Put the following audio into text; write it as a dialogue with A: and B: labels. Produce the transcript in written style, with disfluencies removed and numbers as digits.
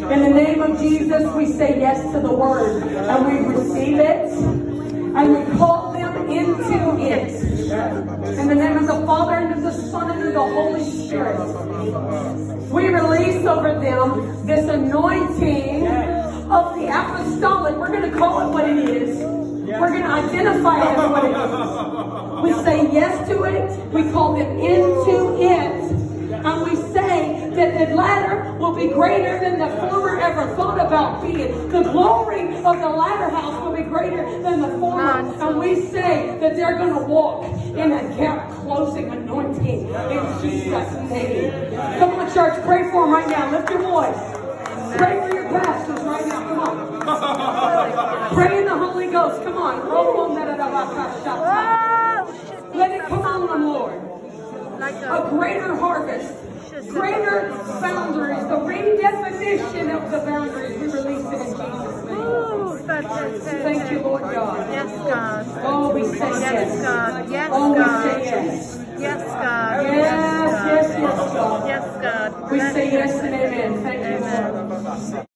A: In the name of Jesus, we say yes to the word. And we receive it. And we call them into it. In the name of the Father, and of the Son, and of the Holy Spirit. We release over them this anointing of the apostolic. We're going to call it what it is. We're going to identify it as what it is. We say yes to it. We call them into it. And we say that the latter will be greater than the former ever thought about being. The glory of the latter house will be greater than the former. And we say that they're going to walk in a gap closing anointing in Jesus' name. Come on, church, pray for them right now. Lift your voice. Pray for your pastors right now. Come on. Pray in the Holy Ghost. Come on. Let it come on them, Lord. A greater harvest. Greater boundaries. The redefinition of the boundaries. We release it in Jesus' name. Thank you, Lord God.
B: Yes, God.
A: Oh, we say yes.
B: Yes, God. Yes,
A: oh, we
B: God.
A: say yes.
B: Yes, God.
A: Yes, yes, yes, God.
B: Yes, God.
A: We say yes in